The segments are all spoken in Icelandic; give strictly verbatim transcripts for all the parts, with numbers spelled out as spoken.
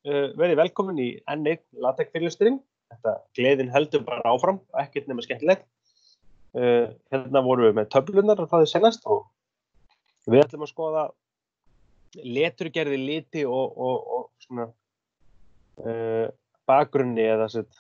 uh, verið velkomin í enn einn LaTeX-fyrirlesturinn. Þetta gleðin heldur bara áfram, ekkert nema skemmtilegt. Uh, hérna vorum við með töflunar frá því senast og við ætlum að skoða leturgerði, liti og, og, og svona uh, bakgrunni eða sett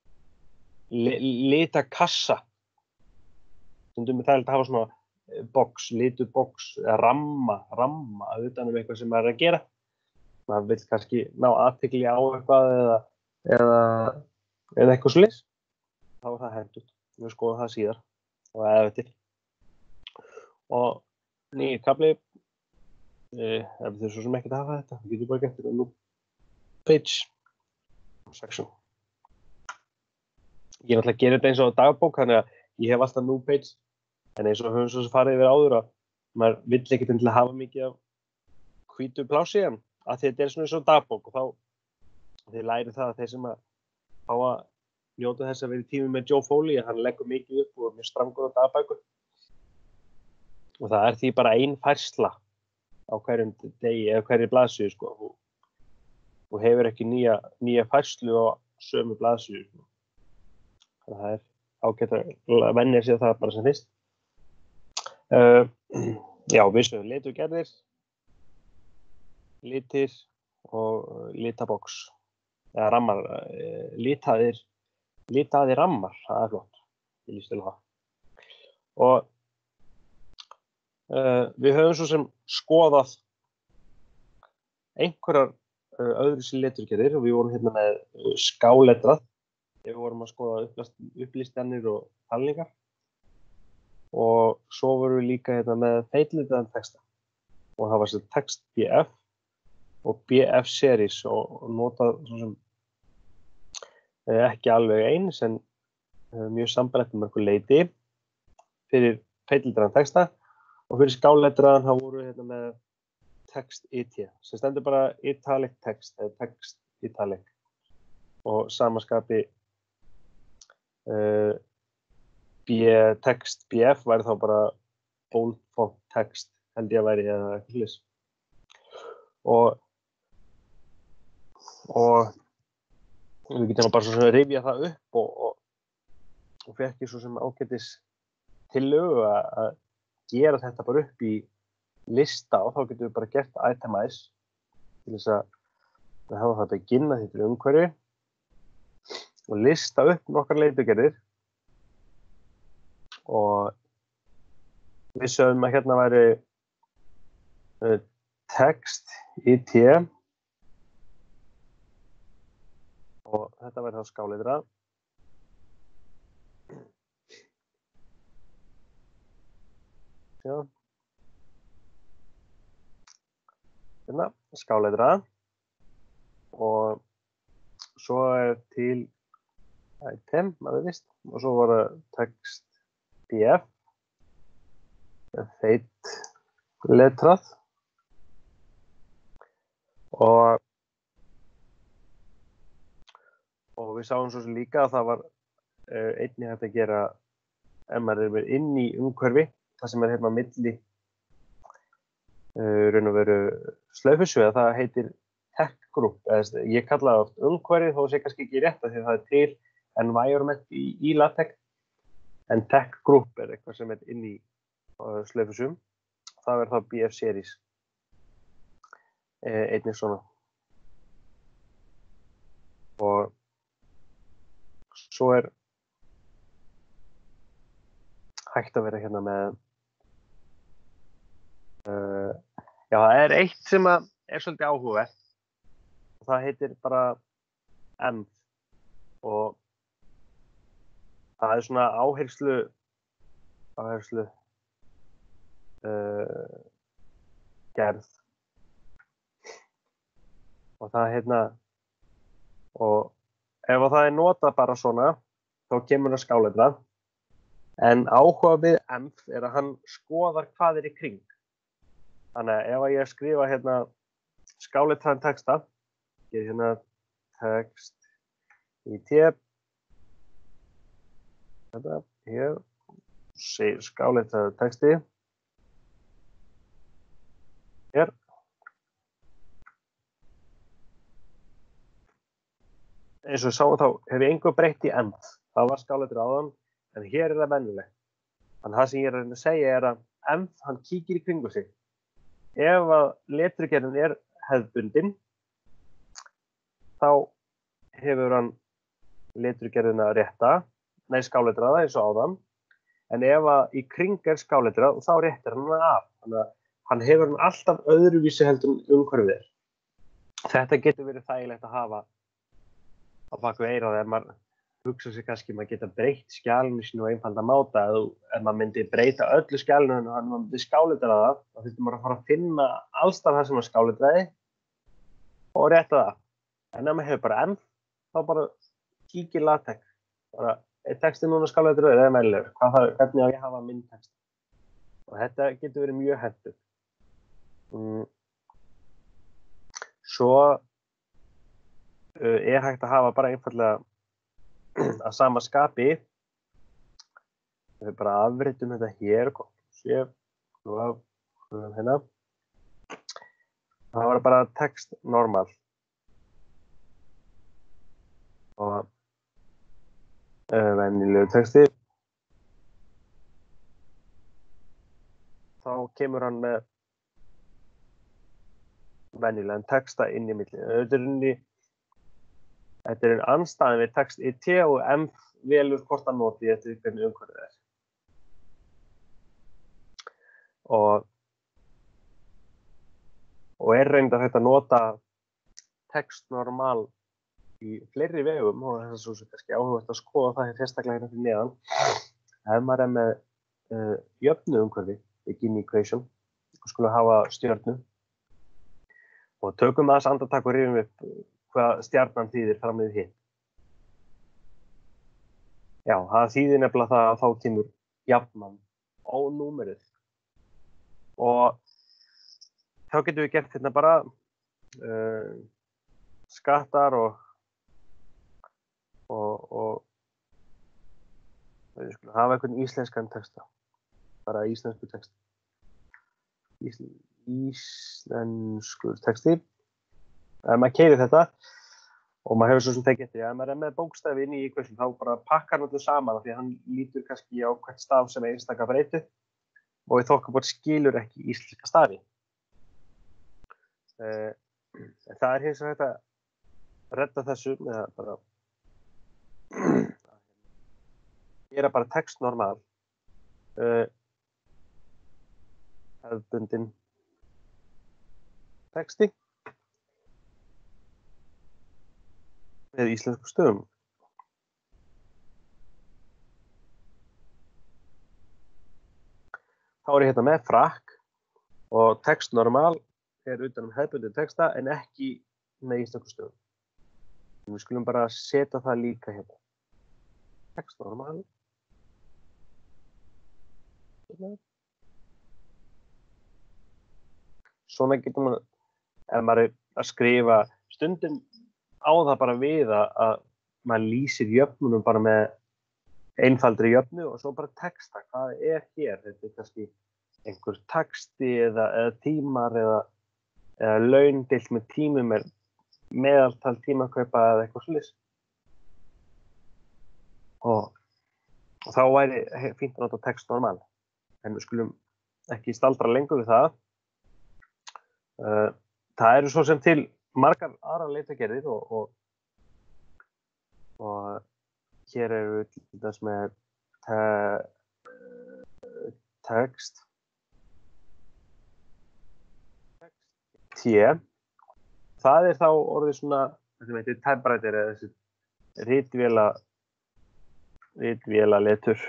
litakassa. Stundum er það að hafa svona box, litur box, ramma, ramma utan um eitthvað sem maður er að gera. Maður vill kannski ná athygli á eitthvað eða, eða, eða eitthvað svoleiðis. Þá er það hentugt. Við skoðum það síðar og eða eftir. Og nýr kafli, eh, ef þið svo sem ekkert hafa þetta, við getum bara gert þetta nú page section. Ég er náttúrulega að gera þetta eins og dagbók, þannig að ég hef alltaf new page, en eins og höfum svo sem farið yfir áður að maður vill ekkert endilega hafa mikið af hvítu plássi, en að þetta er svona eins og dagbók og þá þið lærið það að þeir sem að fá að njóta þess að vera í tími með Joe Foley, hann leggur mikið upp og er mjög strangur á dagbækur og það er því bara ein færsla á hverjum degi eða hverju blaðsíðu sko og, og hefur ekki nýja, nýja færslu á sömu blaðsíðu sko. Það er ágætt að venja sig það bara sem fyrst. Uh, já, við sögum liturgerðir, litir og litabox, eða rammar, uh, litaðir, litaðir rammar, það er flott, ég líst til það. Og uh, við höfum svo sem skoðað einhverjar uh, öðru sér liturgerðir og við vorum hérna með uh, skáletrað. Við vorum að skoða upplistanir og talningar og svo vorum við líka hérna með feitlitaðan texta og það var sér text B F og B F series og notað svo sem eh, ekki alveg eins en eh, mjög sambærilegt um einhver leyti fyrir feitlitaðan texta og fyrir skáletraðan þá vorum við hérna með text I T sem stendur bara italic text eða text italic og samaskapi Uh, B, text B F væri þá bara bold font text held ég að væri eða eitthvað hlis og og við getum bara svo sem rifja það upp og, og, og fekk ég svo sem ágætis tillögu að gera þetta bara upp í lista og þá getum við bara gert itemize til þess að við hafa það beginna þetta er umhverfi og lista upp nokkar leitugerðir og við sögum að hérna væri uh, text I T og þetta væri þá skáletra já hérna skáletra og svo er til item, maður vist, og svo var það text B F, feit letrað og, og við sáum svo sem líka að það var uh, einnig hægt að gera ef maður er inn í umhverfi, það sem er hérna á milli uh, raun og veru slaufusu, eða það heitir tech group, eða ég kalla það oft umhverfi þó sé kannski ekki rétt að því að það er til environment í, í LaTeX en tech group er eitthvað sem er inn í uh, slaufusum það er þá B F series eh, einnig svona og svo er hægt að vera hérna með uh, já það er eitt sem að er svolítið áhugavert og það heitir bara env og það er svona áherslu áherslu uh, gerð og það hérna og ef það er notað bara svona þá kemur það skáletra en áhuga við env er að hann skoðar hvað er í kring þannig að ef ég skrifa hérna skáletraðan texta ég hérna text I T þetta hér segir skáletraður texti hér eins og við sáum þá hef ég engu breytt í end. Það var skáletrið áðan, en hér er það venjulegt. Þannig það sem ég er að reyna að segja er að end, hann kíkir í kringu sig. Ef að leturgerðin er hefðbundin, þá hefur hann leturgerðina rétta, nei skáletraða eins og áðan, en ef að í kring er skáletrað, þá réttir hann hann af. Þannig að hann hefur hann alltaf öðruvísi heldur en umhverfið er. Þetta getur verið þægilegt að hafa á bak við eyrað ef maður hugsa sig kannski maður geta breytt skjalinu sínu á einfalda máta. Ef maður myndi breyta öllu skjalinu og hann myndi skáletra það, þá þurfti maður að fara að finna alls staðar það sem maður skáletraði og rétta það. En ef maður hefur bara enn, þá bara kíkir LaTeX. Bara, er textin núna skáletraður eða venjulegur? Hvernig á ég að hafa minn text? Og þetta getur verið mjög hentugt. Mm. Svo uh, er hægt að hafa bara einfallega að sama skapi. Við bara afritum þetta hér. Sér, hérna. Það var bara text normal. Og uh, venjulegur texti. Þá kemur hann með venjulegan texta inn í milli. Þetta er einn andstæðan við text í T og M velur hvort hann noti eftir hvernig umhverfið er. Og, og er reyndar hægt að nota text normal í fleiri vegum og þess að svo sem kannski áhugavert að skoða það hér sérstaklega hérna fyrir neðan. Ef maður er með uh, jöfnu umhverfi, Gini equation, og skulum hafa stjörnu. Og tökum aðeins andartak og rifjum upp hvað stjarnan þýðir fram við hitt. Já, það þýðir nefnilega það að þá kemur jafnan á númerið. Og þá getum við gert hérna bara uh, skattar og og, og við skulum hafa einhvern íslenskan texta. Bara íslensku texti. Ísl, íslenskur texti. Ef maður keyrir þetta og maður hefur svo sem tekið eftir, ef maður er með bókstafi inn í equation, þá bara pakkar hann þetta saman því að hann lítur kannski á hvert staf sem er einstaka breytu og í þokkabót skilur ekki íslenska stafi. Uh, það er hins vegar hægt að redda þessu með að bara gera bara text normal. Uh, hefðbundin texti með íslensku stöfum. Þá er ég hérna með frakk og text normal er utan um hefðbundin texta en ekki með íslensku stöfum. Við skulum bara setja það líka hérna. Text normal. Svona getur maður, ef maður er að skrifa, stundum á það bara við að, að maður lýsir jöfnunum bara með einfaldri jöfnu og svo bara texta. Hvað er hér? Þetta er kannski einhver texti eða, eða tímar eða, eða laun deilt með tímum er meðaltal tímakaupa eða eitthvað svoleiðis. Og, og þá væri fínt að nota text normal. En við skulum ekki staldra lengur við það. Uh, það eru svo sem til margar aðrar leitagerðir og, og, og hér eru við til þess með te, text T. Það er þá orðið svona, þetta heitir typewriter eða þessi ritvéla ritvéla letur.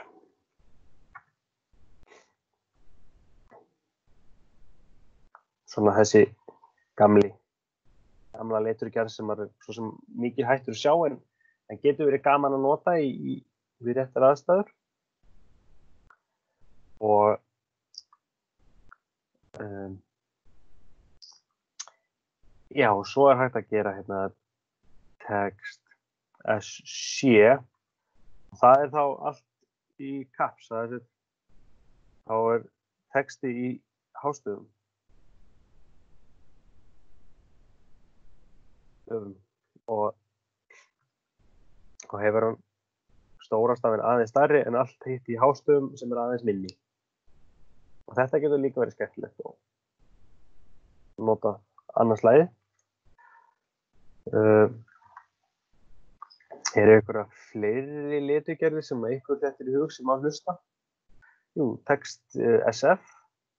Svona þessi gamli, gamla leturgerð sem er svo sem mikið hættur að sjá en, en getur verið gaman að nota í, í við réttar aðstæður. Og um, já, svo er hægt að gera hérna text as sé. Það er þá allt í caps, það er, þá er texti í hástöfum. Og og hefur hann stóra stafinn aðeins stærri en allt hitt í hástöfum sem er aðeins minni. Og þetta getur líka verið skemmtilegt og nota annað slagið. Uh, eru einhverja fleiri leturgerðir sem einhver dettur í hug sem að hlusta? Jú, text uh, S F.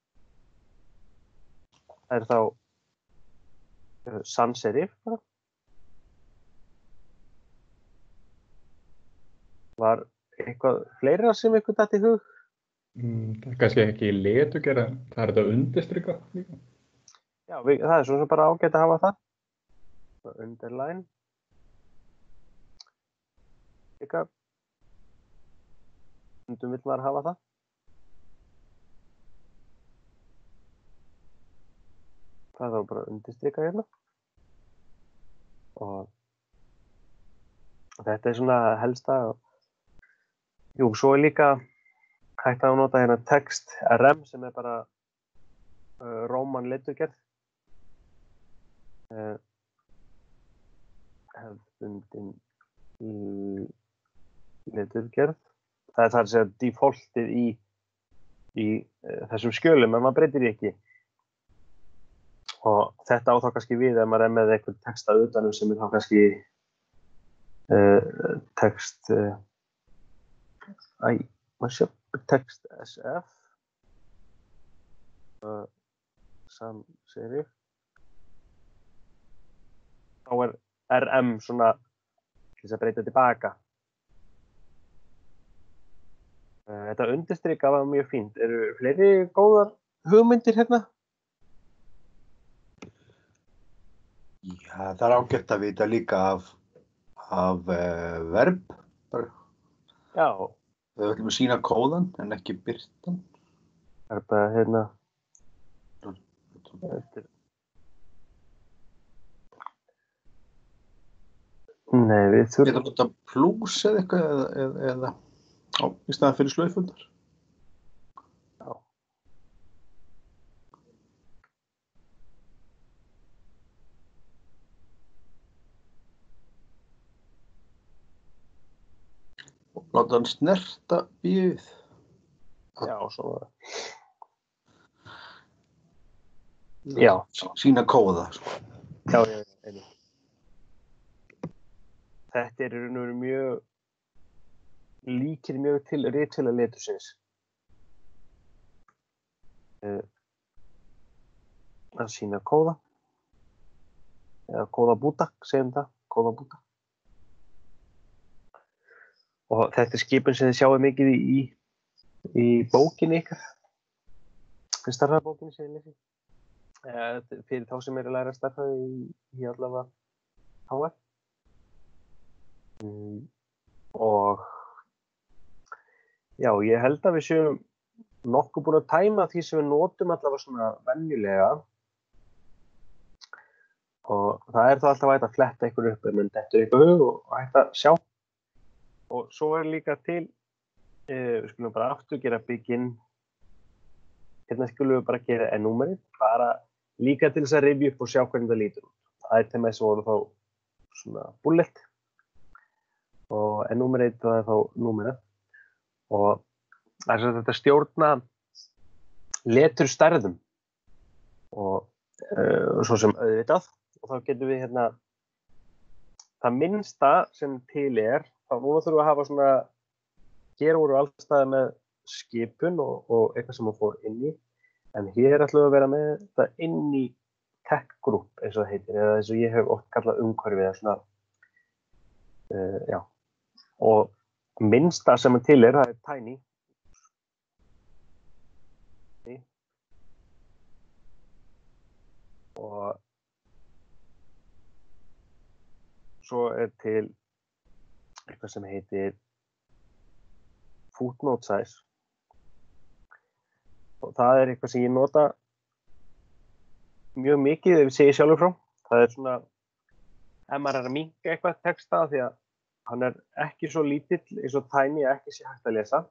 Það er þá uh, sans serif. Var eitthvað fleira sem einhver detti í hug? Mm, það er kannski ekki leturgerð, en það er þetta undirstrika líka. Já, við, það er svona bara ágætt að hafa það. Underline. Líka. Stundum vill maður hafa það. Það er þá bara undirstrika hérna. Og, og þetta er svona helsta. Jú, svo er líka hægt að nota hérna text R M sem er bara uh, Róman leturgerð. Uh, hefðbundin leturgerð. Það er það að segja defaultið í, í uh, þessum skjölum, en maður breytir því ekki. Og þetta á þá kannski við ef maður er með einhvern texta utanum sem er þá kannski uh, text uh, æ, maður sé text S F uh, sans serif. Þá er R M svona til þess að breyta tilbaka. Uh, þetta undirstrika var mjög fínt. Eru fleiri góðar hugmyndir hérna? Já, það er ágætt að vita líka af, af uh, verb. Bara. Já. Við ætlum að sýna kóðan en ekki birtan. Það er bara hérna. Þetta er... Nei, við þurfum... Getum við þetta plús eða eitthvað eða, eða, eða á, í staðan fyrir slaufundar. Já. Og láta hann snerta bíð. Já, svona. Já. Sýna kóða, sko. Já, já, já. Þetta er í raun og veru mjög líkir mjög til ritfélag letursins. Uh, að sýna kóða. Eða kóðabúta, segjum það, kóðabúta. Og þetta er skipun sem þið sjáu mikið í, í bókinni ykkar. Í stærðfræðibókinni sem þið lesið. Uh, fyrir þá sem eru að læra stærðfræði í, í allavega H F. Mm, og já, ég held að við séum nokkuð búin að tæma því sem við notum allavega svona venjulega og það er þá alltaf hægt að fletta einhver upp en þetta er eitthvað hug og hægt að sjá og svo er líka til uh, við skulum bara aftur gera bygginn hérna skulum við bara gera enúmerið bara líka til þess að rifja upp og sjá hvernig það lítur út. Það er til með þess að voru þá svona bullet og enúmerið það er þá númerið og það er þetta stjórna leturstærðum og uh, svo sem auðvitað og þá getum við hérna það minnsta sem til er þá núna þurfum við að hafa svona hér voru allstaði með skipun og, og eitthvað sem að fór inn í en hér ætlum við að vera með þetta inn í tech group eins og það heitir eða eins og ég hef oft kallað umhverfið eða svona uh, já og minnsta sem hann til er, það er tiny. Og svo er til eitthvað sem heitir footnote size. Og það er eitthvað sem ég nota mjög mikið ef ég segi sjálfur frá. Það er svona, ef maður er að minnka eitthvað texta því að hann er ekki svo lítill eins og tiny að ekki sé hægt að lesa.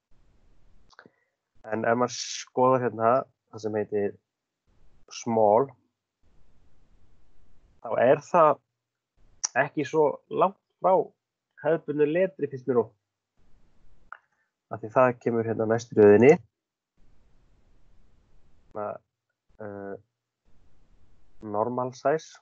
En ef maður skoðar hérna það sem heitir small þá er það ekki svo langt frá hefðbundnu letri finnst mér ótt. Af því það kemur hérna næst í röðinni. Uh, normal size.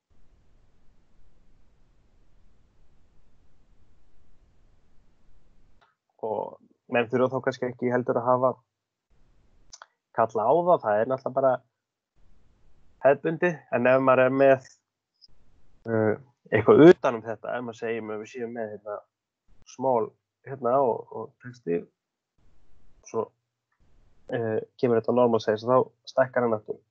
Og menn þurfa þá kannski ekki heldur að hafa kalla á það, það er náttúrulega bara hefðbundið, en ef maður er með uh, eitthvað utan um þetta, ef maður segjum að við séum með hérna small hérna og, og texti, svo uh, kemur þetta normal size og þá stækkar hann aftur.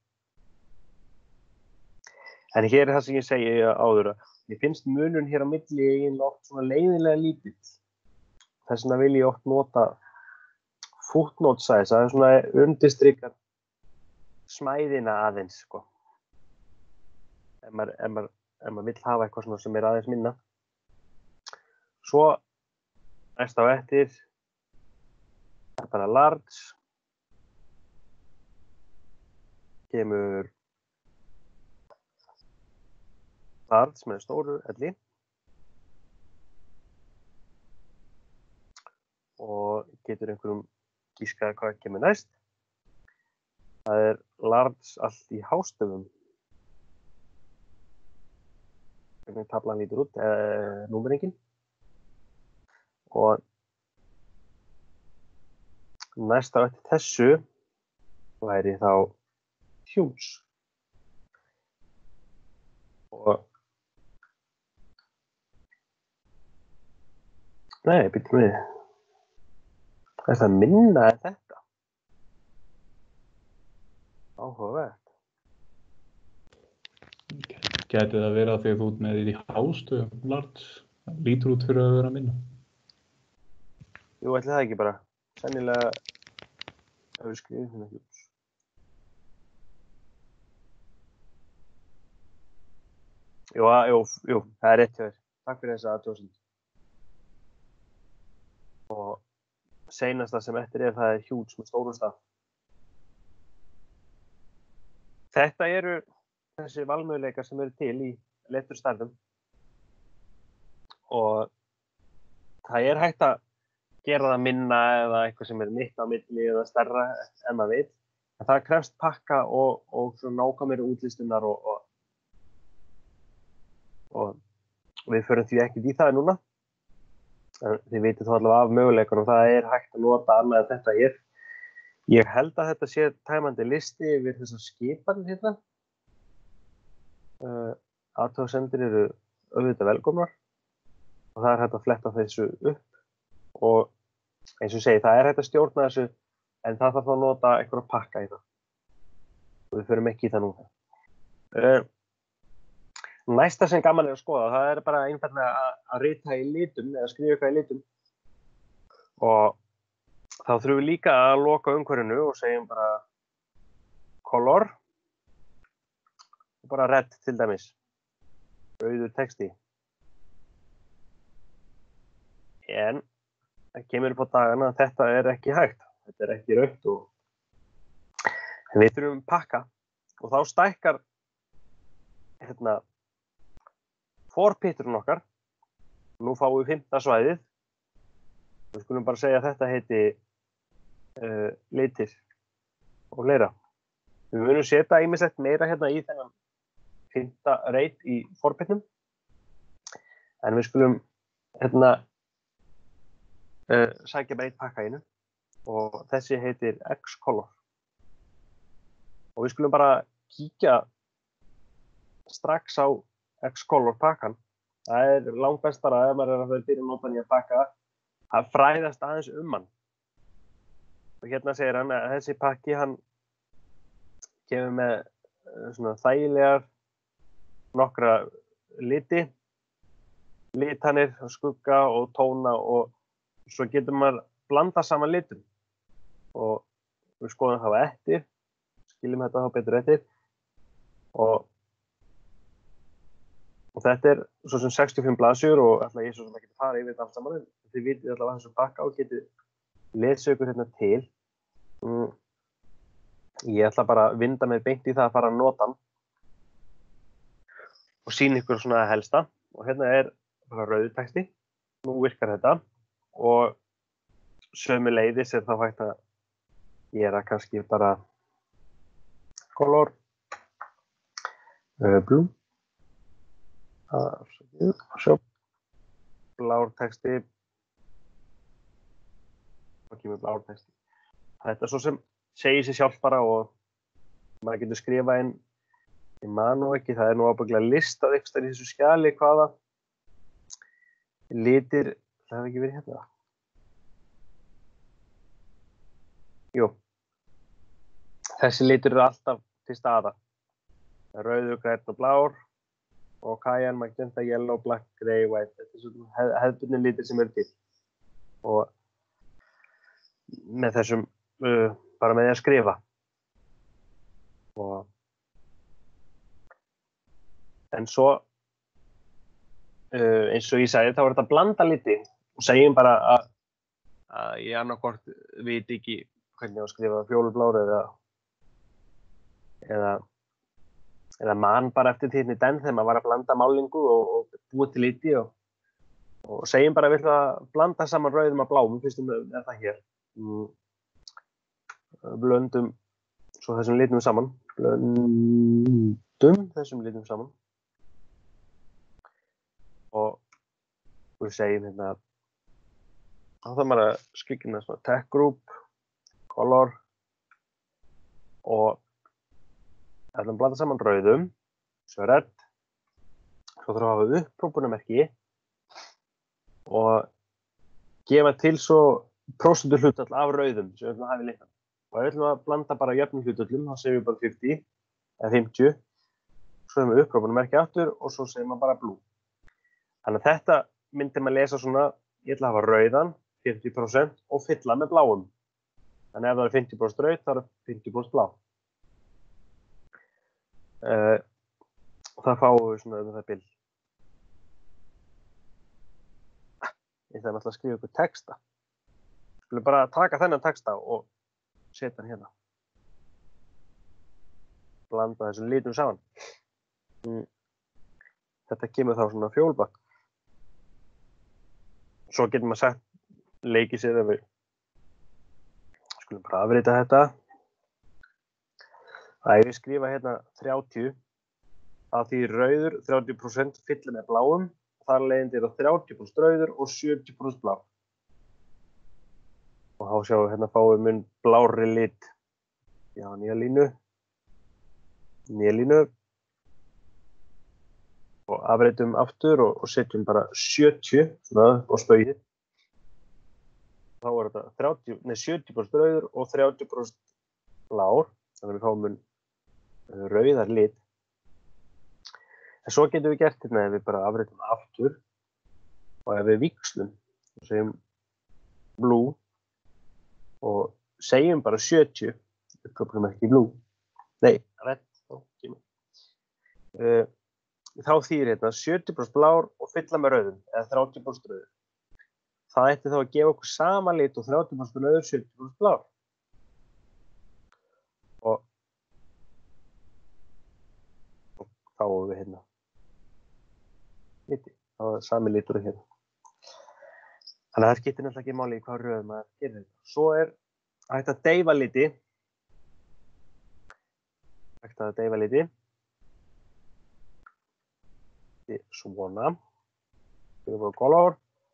En hér er það sem ég segi áður að mér finnst munurinn hér á milli eiginlega oft svona leiðinlega lítill. Þess vegna vil ég oft nota footnote size, það er svona undirstrikar smæðina aðeins, sko. Ef maður, ef maður, ef maður vill hafa eitthvað svona sem er aðeins minna. Svo, næst á eftir, það er bara large. Kemur large með stóru elli. Og getur einhverjum gískað hvað kemur næst. Það er large allt í hástöfum. Hvernig taflan lítur út, eh, númeringin. Og næst á eftir þessu væri þá huge. Og nei, byrjum við. Er það minna en þetta? Áhugavert. Gæti það verið að því að þú ert með því hástöfum large, lítur út fyrir að vera minna? Jú, ætli það ekki bara. Sennilega ef við skrifum hérna huge. Jú, jú, jú, það er rétt hjá þér. Takk fyrir þessa athugasemd. Og seinasta sem eftir er það er huge með stórum staf. Þetta eru þessi valmöguleikar sem eru til í leturstærðum. Og það er hægt að gera það minna eða eitthvað sem er mitt á milli eða stærra en maður vill. En það krefst pakka og, og svona nákvæmari útlistunar og, og, og við förum því ekkert í það núna. En þið vitið þó allavega af möguleikunum, það er hægt að nota annað en þetta hér. Ég held að þetta sé tæmandi listi yfir þessar skipanir hérna. Uh, Athugasemdir eru auðvitað velkomnar og það er hægt að fletta þessu upp og eins og ég segi, það er hægt að stjórna þessu en það þarf að nota eitthvað að pakka í það. Og við förum ekki í það núna. Uh, Næsta sem gaman er að skoða, það er bara einfaldlega að, að rita í litum eða skrifa eitthvað í litum. Og þá þurfum við líka að loka umhverfinu og segjum bara color og bara red til dæmis. Rauður texti. En það kemur upp á dagana að þetta er ekki hægt. Þetta er ekki rautt og en við þurfum pakka og þá stækkar hérna forpitturinn okkar. Nú fáum við fimmta svæðið. Við skulum bara segja að þetta heiti uh, litir og fleira. Við munum setja ýmislegt meira hérna í þennan fimmta reit í forpitnum. En við skulum hérna uh, sækja bara eitt pakka í einu og þessi heitir X-Color. Og við skulum bara kíkja strax á X-Color pakkan. Það er langt best bara ef maður er að byrja að nota hann í að pakka að fræðast aðeins um hann. Og hérna segir hann að þessi pakki hann kemur með svona þægilegar nokkra liti, litanir, skugga og tóna og svo getur maður blanda saman litum. Og við skoðum það eftir, skiljum þetta þá betur eftir og Og þetta er svo sem sextíu og fimm blaðsjur og ætla ég svo sem ekki að fara yfir þetta allt saman. Þið vitið allavega þessu pakka og getið lesið ykkur hérna til. Mm. Ég ætla bara að vinda mig beint í það að fara að nota hann. Og sýna ykkur svona helsta. Og hérna er bara rauður texti. nú virkar þetta og sömuleiðis er þá hægt að gera kannski bara color uh, blue sjá blár texti og kemur blár texti. Þetta er svo sem segir sér sjálf bara og maður getur skrifað inn ég man nú ekki, það er nú ábyggilega listað eitthvað í þessu skjali hvaða litir, það hefur ekki verið hérna. Jú, þessi litur eru alltaf til staða. Rauður, grænn og blár og cayenne, magenta, yellow, black, grey, white. Þetta er svona hef, hefðbundin litir sem eru til. Og með þessum, uh, bara með því að skrifa. Og en svo, uh, eins og ég sagði, þá er þetta að blanda liti og segjum bara að, að ég annarkvort veit ekki hvernig ég á að skrifa fjólublár eða, eða, eða man bara eftir tíðni den þegar maður var að blanda málingu og, og búið til liti og, og segjum bara að við ætlum að blanda saman rauðum og bláum, fyrstum er það hér. Mm. Blöndum svo þessum litum saman, blöndum þessum litum saman. Og við segjum hérna þá þarf maður að skikna svona text group, color og ætlum að blanda saman rauðum, svo red, svo þarf að hafa upphrópunarmerki og gefa til svo prósentu hlutfall af rauðum sem við ætlum að hafa í litan. Og við ætlum að blanda bara jöfnum hlutföllum, þá segjum við bara fimmtíu eða fimmtíu, svo hefum við upphrópunarmerki aftur og svo segjum við bara blue. Þannig að þetta myndi maður lesa svona, ég ætla að hafa rauðan, fimmtíu prósent og fylla með bláum. Þannig að ef það er fimmtíu prósent rauð, þá er fimmtíu prósent blá. Uh, það fáum við svona um það bil. Ég ætla náttúrulega að skrifa ykkur texta. Við skulum bara taka þennan texta og setja hann hérna. Blanda þessum litum saman. Mm. Þetta kemur þá svona fjólbak. Svo getur maður sagt, leikið sér ef við skulum bara afrita þetta. Það er að skrifa hérna þrjátíu, að því rauður þrjátíu prósent fyllir með bláum, þar leiðandi er það þrjátíu prósent rauður og sjötíu prósent blá. Og þá sjáum við hérna fáum við mun blárri lit. Já, nýja línu. Nýja línu. Og afritum aftur og, og setjum bara sjötíu svona á spaugið. Þá er þetta þrjátíu, nei, sjötíu prósent rauður og þrjátíu prósent blár. Þannig að við fáum mun rauðar lit. En svo getum við gert hérna ef við bara afritum aftur og ef við víxlum og segjum blue og segjum bara sjötíu, við köpum ekki blue. Nei, red, þá kemur. Uh, Þá þýðir hérna sjötíu prósent blár og fylla með rauðum, eða þrjátíu prósent rauður. Það ætti þá að gefa okkur sama lit og þrjátíu prósent rauður, sjötíu prósent blár. Og, og þá erum við hérna liti, þá er sami litur hérna. Þannig að það skiptir náttúrulega ekki máli í hvað rauð maður gerir þetta. Svo er hægt að deyfa liti. Hægt að deyfa liti. Svona, skrifum color,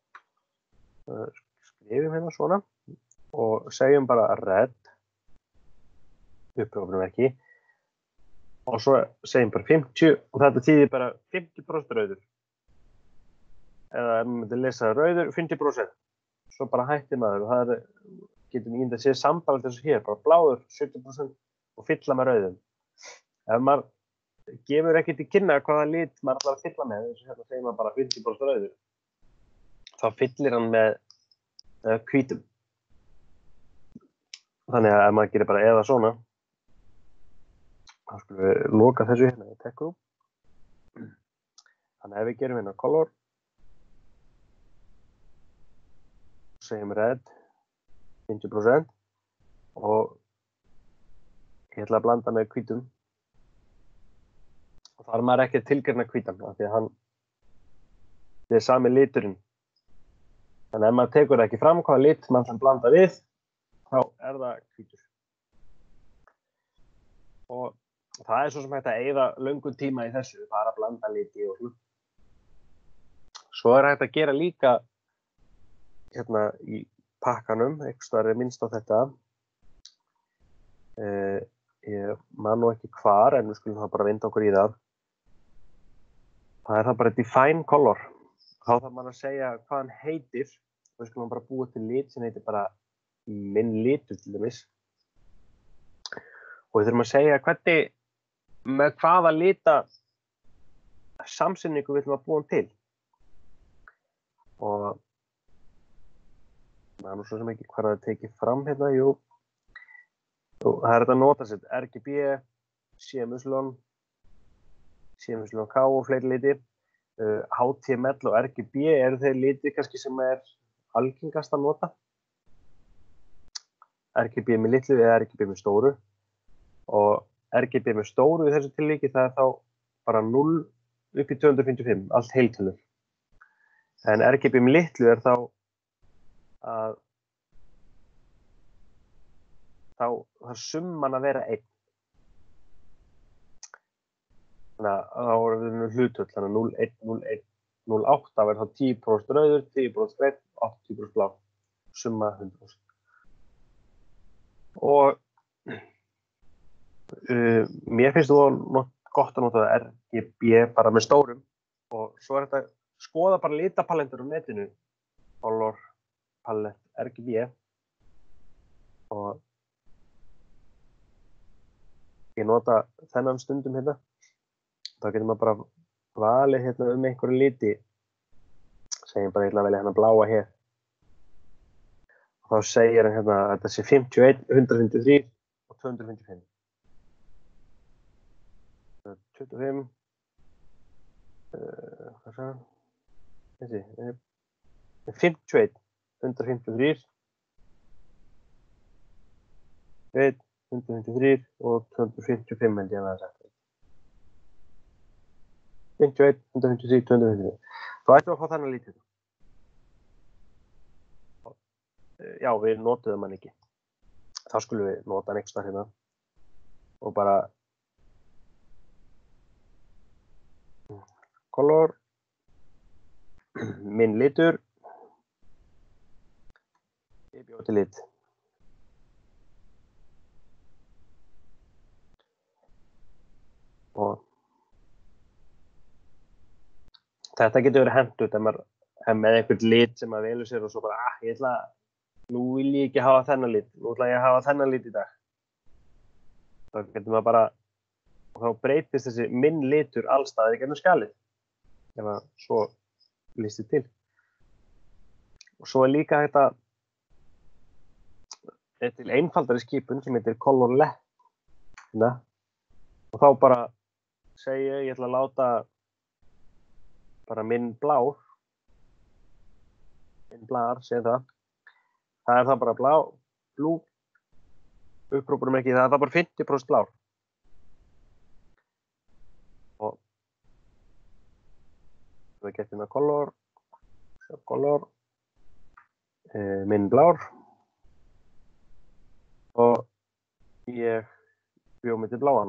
skrifum hérna svona og segjum bara red, upphrópunum ekki og svo segjum bara fimmtíu og þetta þýðir bara fimmtíu prósent rauður. Eða ef maður myndi lesa rauður, fimmtíu prósent. Svo bara hætti maður og það er, getum við índað að sé samband þessu hér, bara bláður, sjötíu prósent og fylla með rauðum. Ef maður gefur ekki til kynna hvaða lit maður ætlar að fylla með, þess að hérna segir maður bara fimmtíu prósent rauður. Þá fyllir hann með uh, hvítum. Þannig að ef maður gerir bara eða svona, þá skulum við loka þessu hérna í text group. Þannig að ef við gerum hérna color, segjum red, fimmtíu prósent og ég ætla að blanda með hvítum. Og þar er maður ekki að tilgreina hvítan, af því að hann, það er sami liturinn Þannig að ef maður tekur ekki fram hvaða lit maður ætlar að blanda við, þá er það hvítur. Og það er svo sem hægt að eyða löngum tíma í þessu, bara að blanda liti og svona. Svo er hægt að gera líka hérna í pakkanum, einhvers staðar er minnst á þetta. Eh, ég man nú ekki hvar, en við skulum það bara vinda okkur í það. Það er það bara define color. Þá þarf maður að segja hvað hann heitir. Við skulum bara búa til lit sem heitir bara minn litur til dæmis. Og við þurfum að segja hvernig, með hvaða lita samsetningu við ætlum að búa hann til. Og það er nú svo sem ekki hvað það tekið fram hérna, jú. Og það er þetta að nota sér R G B, C M Y, C M Y K og fleiri liti. Uh, H T M L og R G B eru þeir liti kannski sem er algengast að nota. R G B með litlu eða R G B með stóru. Og R G B með stóru í þessu tilviki það er þá bara núll upp í tvö hundruð fimmtíu og fimm, allt heiltölur. En R G B með litlu er þá að þá þarf summan að vera einn. Þannig að þá erum við hlutöll, þannig að núll, einn, núll, einn, núll, átta verður þá tíu prósent rauður, tíu prósent hreinn, áttatíu prósent blá, summa hundrað prósent. Og uh, mér finnst þú gott að nota R G B bara með stórum og svo er þetta að skoða bara litapalettur á netinu, color palette R G B og ég nota þennan stundum hérna. Þá getur maður bara valið hérna um einhverju liti. Segjum bara ég ætla að velja hérna bláa hér. Og þá segir hann hérna að þetta sé fimmtíu og einn, hundrað fimmtíu og þrír og tvö hundruð fimmtíu og fimm. tuttugu og fimm. Uh, hvað sagði hann? Þessi. Uh, fimmtíu og einn, hundrað fimmtíu og þrír. einn, hundrað fimmtíu og þrír og tvö hundruð fimmtíu og fimm held ég að það er sagt. fimmtíu og einn, hundrað fimmtíu og þrír, tvö hundruð fimmtíu og fimm. Þá ættum við að fá þennan lítið. Já, við notuðum hann ekki. Þá skulum við nota hann einhvers staðar hérna. Og bara color, minn litur, ég bjó til lit. Og þetta getur verið hentugt ef maður er með einhvern lit sem maður velur sér og svo bara, ah, ég ætla, nú vil ég ekki hafa þennan lit, nú ætla ég að hafa þennan lit í dag. Þá getur maður bara, og þá breytist þessi minn litur allstaðar í gegnum skjalið, ef að svo lýstir til. Og svo er líka þetta, þetta er til einfaldari skipun sem heitir color let, hérna, og þá bara segi ég, ég ætla að láta bara minn blár, minn blár, segja það, það er það bara blá, blú, upprópurum ekki, það er það bara fimmtíu prósent blár. Og það getur með color, color, eh, minn blár, og ég bjó mig til bláan.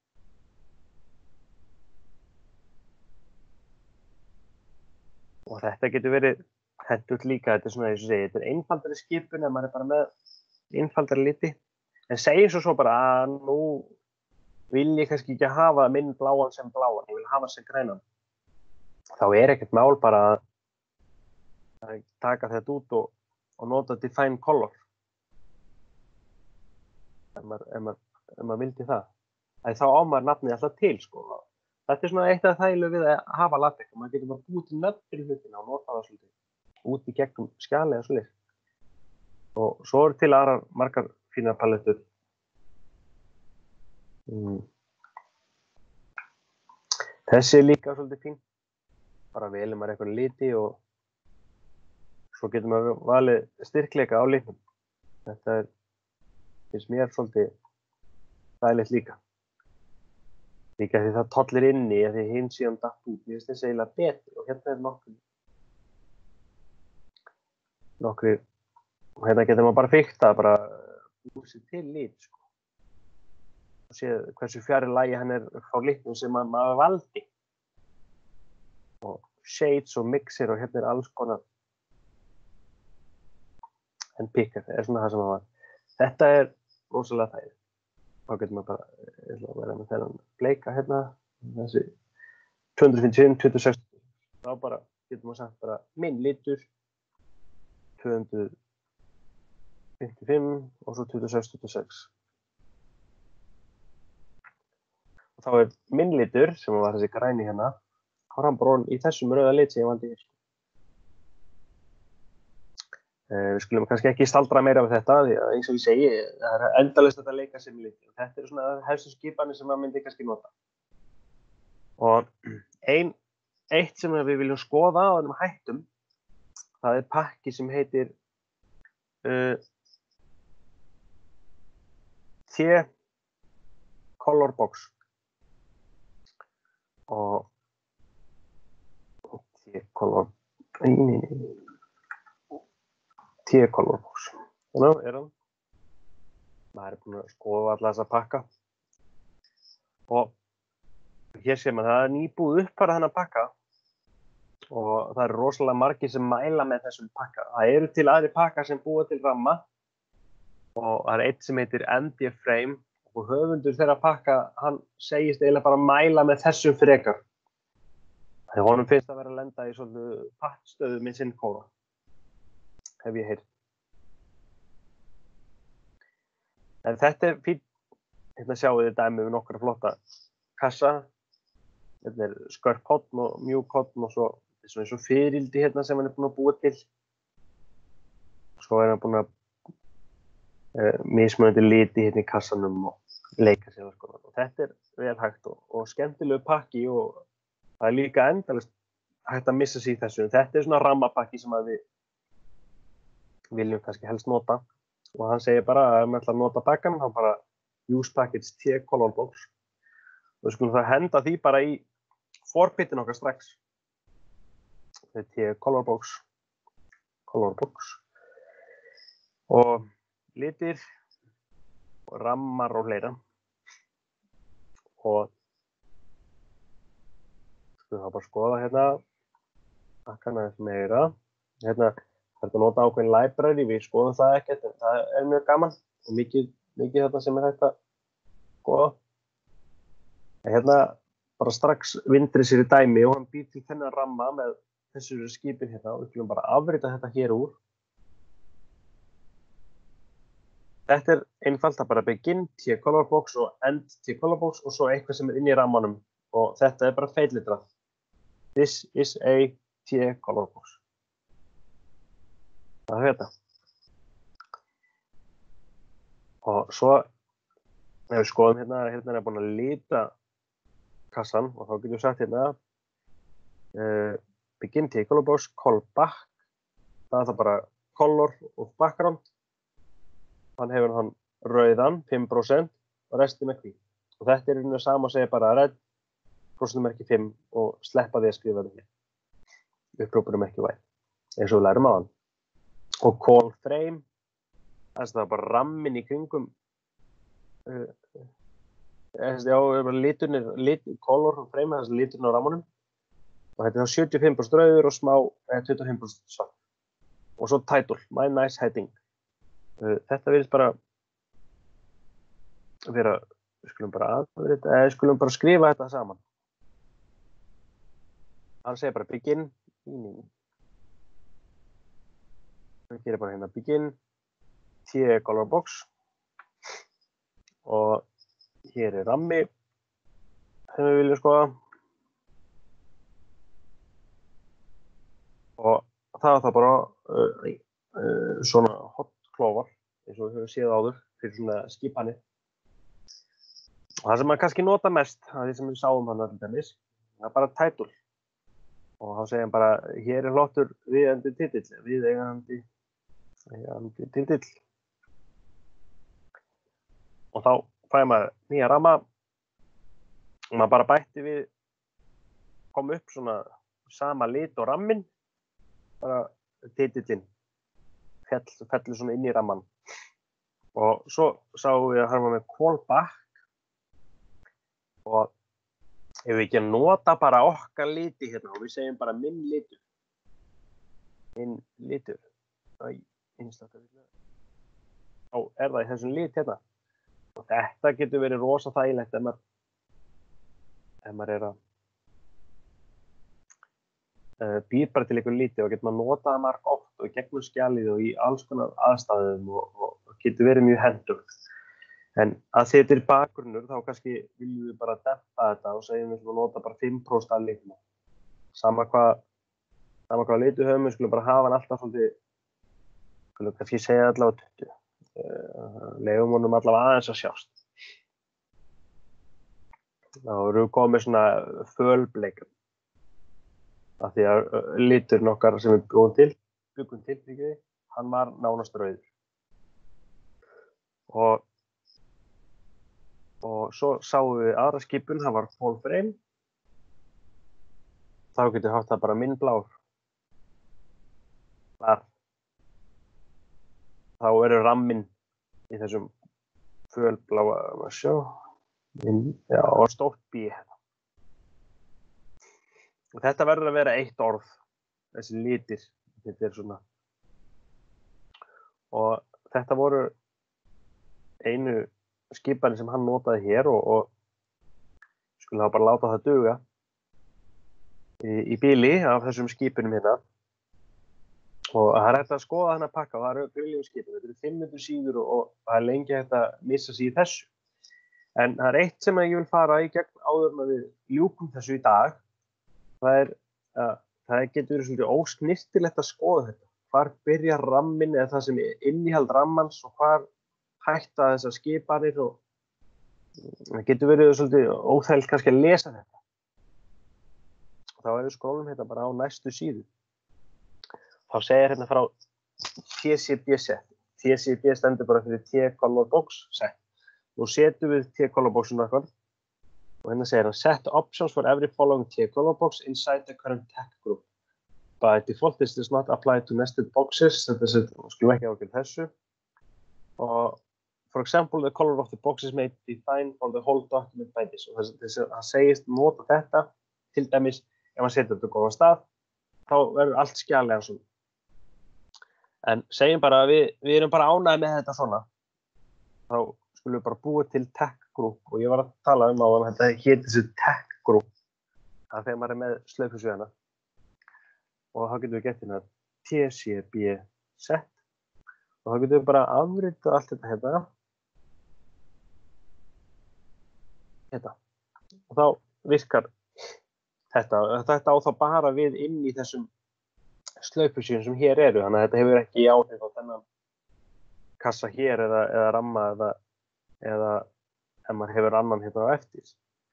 Og þetta getur verið hentugt líka, þetta er svona, eins og segi, þetta er einfaldari skipun ef maður er bara með einfaldari liti. En segir svo svo bara að nú vil ég kannski ekki hafa minn bláan sem bláan, ég vil hafa sem grænan. Þá er ekkert mál bara að taka þetta út og, og nota define color. Ef maður, ef maður, ef maður vildi það. Það þá á maður nafnið alltaf til, sko. Þetta er svona eitt af þægilegu við að hafa LaTeX og maður getur bara búið til nöfn fyrir hlutina og nota það svolítið út í gegnum skjalið eða svolítið. Og svo eru til aðrar margar fínar palettur. Mm. Þessi er líka svolítið fín. Bara velur maður einhvern liti og svo getur maður valið styrkleika á litnum. Þetta er, finnst mér svolítið þægilegt líka. Líka því það tollir inni, því hinn síðan datt út. Mér finnst þessi eiginlega betri og hérna er nokkuð. nokkri, og hérna getur maður bara fikta bara búið sér til lit, sko. Og séð hversu fjari lagi hann er frá litnum sem maður, maður valdi. Og shades og mixir og hérna er alls konar. En picker er svona það sem maður. Þetta er rosalega þægilegt. Þá getur maður bara, ég ætla að vera með þennan bleika hérna, þessi tvö hundruð fimmtíu og fimm, tuttugu og sex. Þá bara getur maður sagt bara minn litur, tvö hundruð fimmtíu og fimm og svo tuttugu og sex, tuttugu og sex. Og þá er minn litur, sem var þessi græni hérna, harambron í þessum rauða lit sem ég valdi hér. Uh, við skulum kannski ekki staldra meira af þetta, því að eins og ég segi, það er endalaust að leika sem lit. Þetta eru svona helstu skipanir sem maður myndi kannski nota. Og ein, eitt sem við viljum skoða á þessum hættum, það er pakki sem heitir uh, T Color Box. Og T Color T Color Box. Þannig er hann. Maður er búinn að skoða alla þessa pakka. Og hér sér maður, það er nýbúið uppfæra þennan pakka. Og það eru rosalega margir sem mæla með þessum pakka. Það eru til aðri pakka sem búa til ramma. Og það er eitt sem heitir M D Frame. Og höfundur þeirra pakka, hann segist eiginlega bara mæla með þessum frekar. Þegar honum finnst að vera að lenda í svolítið pattstöðu með sinn kóða. Hef ég heyrt. En þetta er fínt. Hérna sjáum við dæmi við nokkra flotta kassa. Þetta er skörp horn og mjúk horn og svo er svona eins og fiðrildi hérna sem hann er búinn að búa til. Svo er hann búinn að uh, mismunandi liti hérna í kassanum og leika sér alls konar. Og þetta er vel hægt og, og skemmtilegu pakki og það er líka endalaust hægt að missa sig í þessu. Þetta er svona rammapakki sem að við viljum kannski helst nota. Og hann segir bara að ef maður ætlar að nota pakkan, þá bara use package T Color Box. Og við skulum það henda því bara í forbitin okkar strax. Þetta er T Color Box. Color Box. Og litir, og rammar og fleira. Og skulum það bara skoða hérna pakkan aðeins meira. Hérna það er að nota ákveðin library, við skoðum það ekkert, en það er mjög gaman og mikið, mikið þetta sem er hægt að skoða. En hérna bara strax vindrið sér í dæmi og hann býr til þennan ramma með þessu skipin hérna og við skulum bara afrita þetta hér úr. Þetta er einfalt að bara begin T Color Box og end T Color Box og svo eitthvað sem er inn í rammanum og þetta er bara feillitrað. This is a T Color Box. Það er þetta. Og svo ef við skoðum hérna, hérna er búinn að lita kassan og þá getum við sagt hérna uh, begin T Color Box, call back. Það er það bara color og background. Hann hefur hann rauðan, fimm prósent og restin er hvít. Og þetta er einu sama að segja bara red, prósentumerki fimm og sleppa því að skrifa þetta hér. Upprópunumerki white, eins og við lærum á hann. Og call frame, það er bara rammin í kringum, uh, já, liturinn, lit, color og frame, það er liturinn á rammunum. Og þetta er þá sjötíu og fimm prósent rauður og smá eh, tuttugu og fimm prósent svart. Og svo title, my nice heading. Uh, þetta virðist bara vera, við skulum bara aðrita, eða við skulum bara skrifa þetta saman. Hann segir bara begin, við gerum bara hérna begin, T Color Box og hér er rammi sem við viljum skoða og það er það bara uh, uh, svona hotklófar eins og við höfum séð áður fyrir svona skipanir og það sem maður kannski nota mest, það er því sem við sáum hann allir dæmis, það er bara title og þá segja hann bara hér er hlottur viðeigandi titill, viðeigandi viðeigandi titill og þá fæði maður nýja ramma og maður bara bætti við kom upp svona sama lit og rammin bara titillinn fell, fellur svona inn í ramman. Og svo sáum við að hann var með callback og ef við ekki að nota bara okkar liti hérna og við segjum bara minn litur. Minn litur. Æ, einstaklega. Þá er það í þessum lit hérna. Og þetta getur verið rosa þægilegt ef maður, ef maður er að uh, býr bara til einhver liti og getur maður notað það marg oft og gegnum skjalið og í alls konar aðstæðum og, og getur verið mjög hentugt. En að þetta er bakgrunnur þá kannski viljum við bara dempa þetta og segjum við að nota bara fimm prósent af litinu. Sama hvað, sama hvað litu höfum við skulum bara hafa hann alltaf svolítið, skulum kannski segja allavega tuttugu. Uh, leifum honum allavega aðeins að sjást. Þá erum við komið svona fölbleikum. Af því að uh, liturinn okkar sem við bjóðum til, bjögum til, ekki, hann var nánast rauður. Og, og svo sáum við aðra skipun, það var full frame. Þá getum við haft það bara minnblár. Þar. Þá eru ramminn í þessum fölbláa, maður sjá, já, og stórt B. Og þetta verður að vera eitt orð, þessi litir, þetta er svona. Og þetta voru einu skipanir sem hann notaði hér og, og skulum hafa bara láta það duga í, í bili af þessum skipunum hérna. Og það er hægt að skoða þennan pakka og það eru grilljum skipin. Þetta eru fimm hundruð síður og, og það er lengi hægt að missa sig í þessu. En það er eitt sem ég vil fara í gegn áður en við ljúkum þessu í dag. Það er að það getur verið svolítið ósnyrtilegt að skoða þetta. Hvar byrjar ramminn eða það sem er innihald rammans og hvar hætta þessar skipanir og það getur verið svolítið óþægilegt kannski að lesa þetta. Þá erum við skrólum þetta bara á næstu síðu. Þá segir hérna frá T C B set. T C B stendur bara fyrir T-color box set. Nú setum við T-color boxinu okkar og hérna segir hann set options for every following T-color box inside the current tech group. By default this does not apply to nested boxes. Þetta er, skulum ekki ákveða þessu. Og for example, the color of the boxes may be defined for the whole document by this. Og þess að það segist nota þetta, til dæmis ef maður setur þetta á góðan stað, þá verður allt skjalið svona. En segjum bara að við, við erum bara ánægðir með þetta svona. Þá skulum við bara búa til tech group og ég var að tala um á hann að þetta héti þessi tech group. Það er þegar maður er með slaufusvíðana. Og þá getum við gett hérna T C B set og þá getum við bara afritað allt þetta hérna. Þetta. Og þá virkar þetta. Þetta á þá bara við inn í þessum slaufusvíðum sem hér eru, þannig að þetta hefur ekki áhrif á þennan kassa hér eða, eða ramma eða, eða ef maður hefur annan hérna á eftir.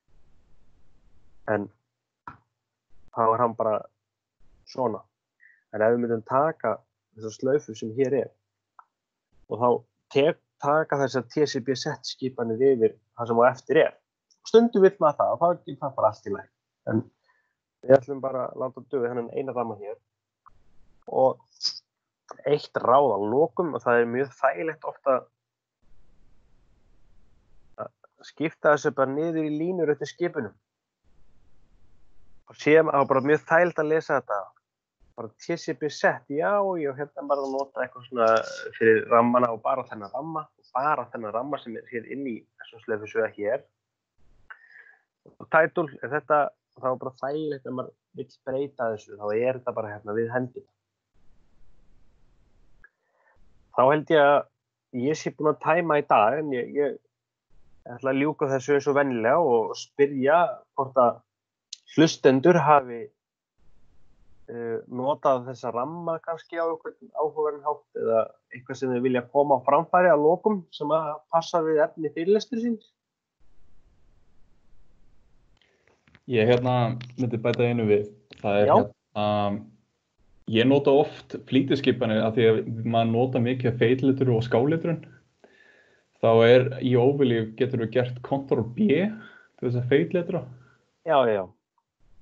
En þá er hann bara svona. En ef við myndum taka þessar slaufu sem hér er og þá tek, taka þessar T C B set skipanir yfir það sem á eftir er. Stundum vill maður það og þá er það bara allt í lagi. En við ætlum bara að láta duga þennan eina ramma hér. Og eitt ráð að lokum og það er mjög þægilegt ofta að skipta þessu bara niður í línur eftir skipunum. Og séum að það er bara mjög þægilegt að lesa þetta. Bara T C B set, já, ég hérna bara að nota eitthvað svona fyrir rammana og bara þennan ramma og bara þennan ramma sem er hér inn í þessum slaufusvíða hér. Og title er þetta, þá er bara þægilegt að maður vill breyta þessu, þá er þetta bara hérna við hendina. Þá held ég að ég sé búinn að tæma í dag, en ég, ég ætla að ljúka þessu eins og venjulega og spyrja hvort að hlustendur hafi uh, notað þessa ramma kannski á einhvern áhugaverðan hátt eða eitthvað sem þau vilja koma á framfæri að lokum sem að passa við efni fyrirlestur síns. Ég hérna myndi bæta einu við. Það er Já. hérna Ég nota oft flýtiskipanir af því að maður nota mikið af feitlitur og skáliturinn. Þá er í óvilji getur við gert Ctrl B til þess að feitlitura. Já, já.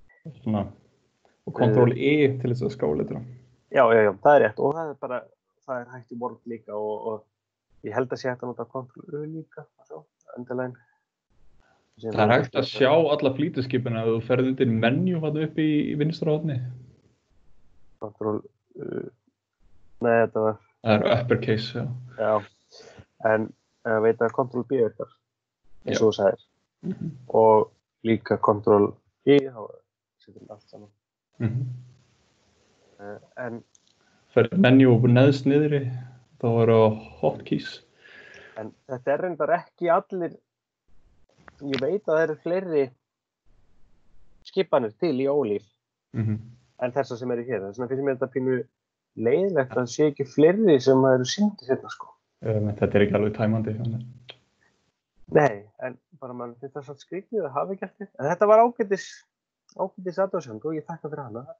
Svona. Og Ctrl E til þess að skálitura. Já, já, já, það er rétt og það er bara, það er hægt í Word líka og, og ég held að sé hægt að nota Ctrl U líka, svo, endilegin. Það er hægt að sjá alla flýtiskipina ef þú ferð undir menjú þarna upp í vinstra horni. Ctrl U, nei þetta var... Það er uppercase, já. Já, en ég veit að Ctrl B er þar, eins og þú sagðir. Mm-hmm. Og líka Ctrl I, þá setur við allt saman. Mm-hmm. Uh, en Ferð menjú neðst niðri, þá eru hotkeys. En þetta er reyndar ekki allir, ég veit að það eru fleiri skipanir til í Ólíf Mm-hmm. en þessar sem eru hér. Þess vegna finnst mér þetta pínu leiðilegt að það sé ekki fleiri sem eru sýndir hérna sko. Um, þetta er ekki alveg tæmandi. Þannig. Nei, en bara mann finnst það svolítið skrítið að hafa ekki allt þetta. En þetta var ágætis, ágætis athugasemd og ég þakka fyrir hana.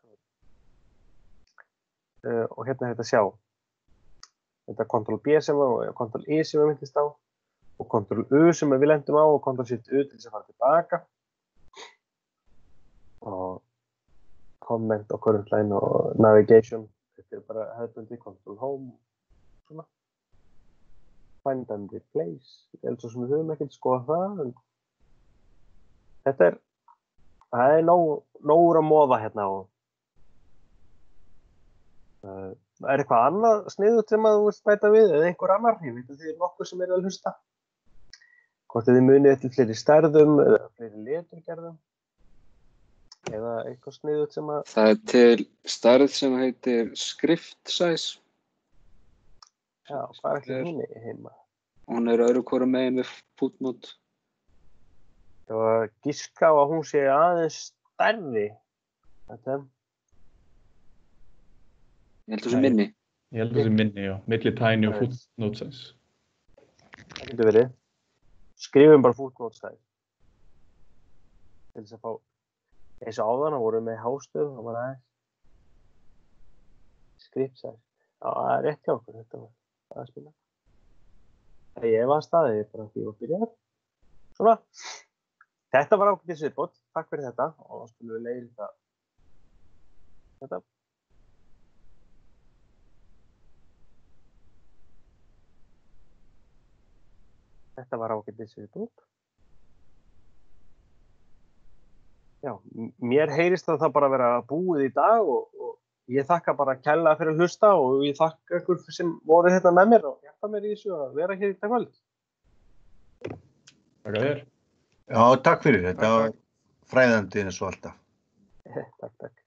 Uh, og hérna er þetta að sjá. Þetta er Ctrl B sem var og Ctrl I sem við myndist á og Ctrl U sem við lendum á og Ctrl Shift U til þess að fara tilbaka og comment og current line og navigation þetta er bara hefðbundi Ctrl Home svona find and replace ég held svo sem við höfum ekkert skoða það en þetta er það er nóg, nógur að móða hérna og uh, er eitthvað annað sniðugt sem að þú vilt bæta við eða einhver annar, ég veit að þið er nokkur sem er að hlusta hvort þið munið eftir fleiri stærðum eða fleiri leturgerðum eða eitthvað sniðugt sem að Það er til stærð sem heitir script size. já, hvað er ekki hún heima? Hún er öðru hvoru megin við footnote. Ég var að giska á að hún sé aðeins stærri þetta Ég held að það sé minni. Ég held að það sé minni, já. Milli tiny og footnote size. það getur verið skrifum bara footnote size til þess að fá eins og áðan að voru með hástöð það var aðeins script size já, það er rétt hjá okkur þetta var að spila það ég var að staðið bara því að byrja svona þetta var ákveðið viðbót, takk fyrir þetta og þá skulum við leiða þetta þetta var ákveðið viðbót Já, mér heyrist það það bara að vera búið í dag og, og ég þakka bara kærlega fyrir að hlusta og ég þakka ykkur sem voru hérna með mér og hjálpa mér í þessu að vera hér í dag kvöld. Takk að þér. Já, takk fyrir. Þetta var fræðandi eins og alltaf. Takk, takk.